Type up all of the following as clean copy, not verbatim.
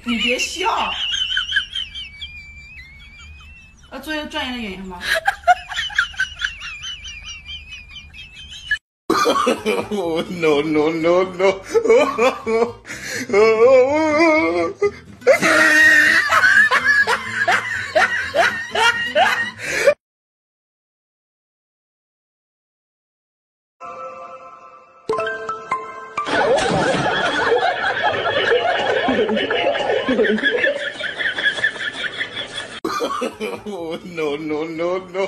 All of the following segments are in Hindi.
你别笑。做一个专业的演员吧。 No no no no. No no no no.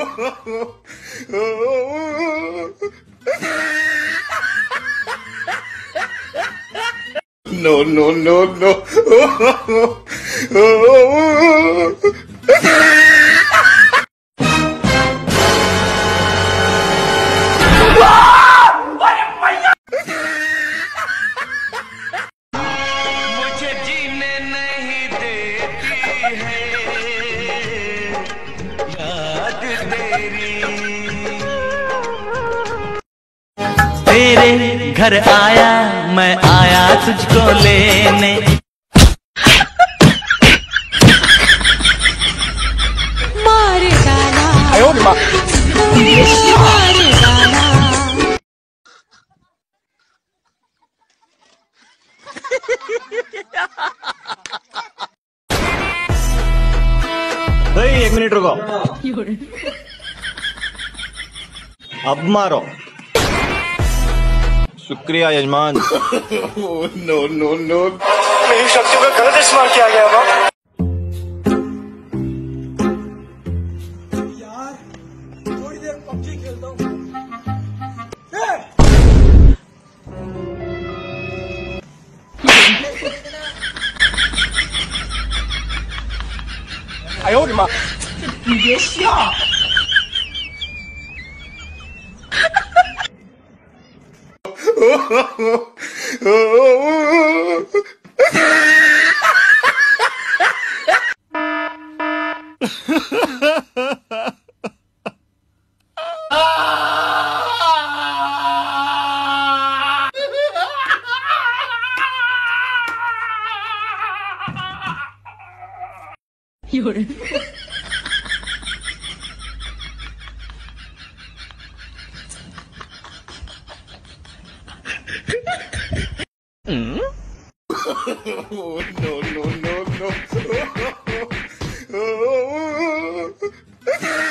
No no no no. मुझे जीने नहीं देती है याद तेरी। तेरे घर आया मैं आया तुझको लेने। मार डाला मार डाला। एक मिनट रुको। अब मारो। शुक्रिया यजमान। No no no. मेरी शक्तियों का गलत इस्तेमाल किया गया होगा। यार थोड़ी देर पबजी खेलता हूँ।哎呦我的妈！ 你别笑。有人。 No no no no.